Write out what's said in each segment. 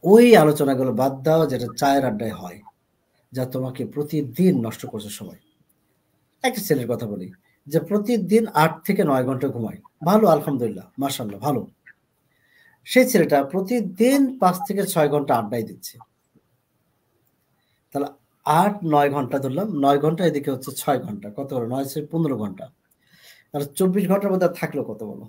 ওই আলোচনাগুলো বাদ দাও যেটা চায়ের আড্ডায় হয়, যা তোমাকে প্রতিদিন নষ্ট করছে সময়। একটা ছেলের কথা বলি যে প্রতিদিন ৮ থেকে ৯ ঘন্টা ঘুমায়। ভালো আলহামদুলিল্লাহ, মাশাআল্লাহ ভালো। সেই ছেলেটা প্রতিদিন ৫ থেকে ৬ ঘন্টা আড্ডায় দিচ্ছে। তাহলে ৮-৯ ঘন্টা ধরলাম, ৯ ঘন্টা এদিকে হচ্ছে ৬ ঘন্টা। কত হলো? ৯ থেকে ১৫ ঘন্টা। তাহলে ২৪ ঘন্টার মধ্যে আর থাকলো কত বলো?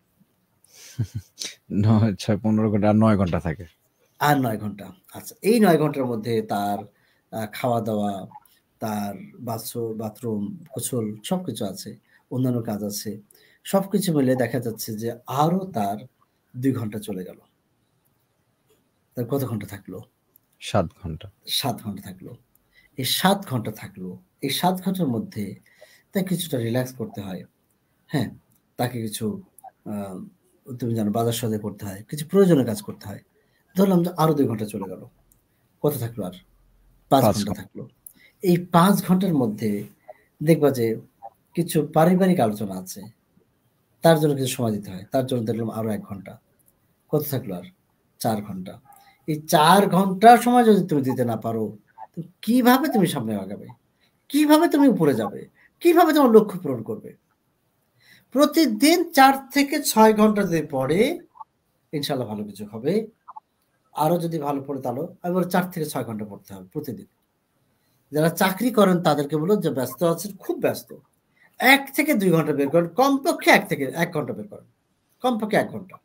৯, ৬, ১৫ ঘন্টা আর ৯ ঘন্টা থাকে। আর ৯ ঘন্টা। আচ্ছা, এই ৯ ঘন্টার মধ্যে তার খাওয়া-দাওয়া, তার বাথরুম, গোসল সবকিছু আছে। অন্যান্য কাজ আছে। সবকিছু মিলে দেখা যাচ্ছে যে আরো তার ২ ঘন্টা চলে গেল। তার কত ঘন্টা থাকলো? ৭ ঘন্টা। ৭ ঘন্টা থাকলো। এই ৭ ঘন্টা থাকলো। এই ৭ ঘন্টার মধ্যে তাকে কিছুটা রিল্যাক্স করতে হয়। হ্যাঁ? তাকে কিছু আ তুমি জানো বাজার সদাই করতে হয়। কিছু প্রয়োজনীয় কাজ করতে হয়। ধরলাম যে আরো ২ ঘন্টা চলে গেল। কত থাকলো আর? ৫ ৫ ঘন্টা ঘন্টা। থাকলো। এই ৫ ঘন্টার মধ্যে দেখবা যে কিছু পারিবারিক আলোচনা আছে। তার জন্য কিছু সময় দিতে হয়। তার জন্য দেখলাম আরো ১ ঘন্টা। কত থাকলো আর? ৪ ঘন্টা। এই ৪ ঘন্টা সময় যদি তুমি দিতে না পারো, তো কিভাবে তুমি সামনে আগাবে? কিভাবে তুমি উপরে যাবে? কিভাবে তোমার লক্ষ্য পূরণ করবে? প্রতিদিন ৪ থেকে ৬ ঘন্টা যদি পড়ে, ইনশাআল্লাহ ভালো কিছু হবে। আরো যদি ভালো পড়ে তাহলে আমি বলব ৪ থেকে ৬ ঘন্টা পড়তে হবে প্রতিদিন। যারা চাকরি করেন তাদেরকে বলব যে ব্যস্ত আছেন, খুব ব্যস্ত। ১ থেকে ২ ঘন্টা বের করেন। কমপক্ষে ১ থেকে ১ ঘন্টা বের করেন। কমপক্ষে ১ ঘন্টা।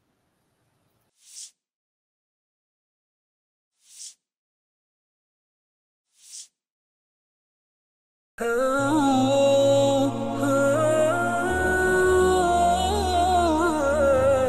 Oh